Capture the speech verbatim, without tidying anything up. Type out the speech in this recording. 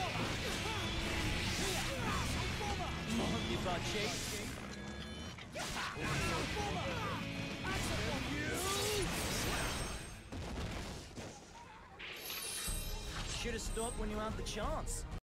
Monkey butt cheek. Should have stopped when you had the chance.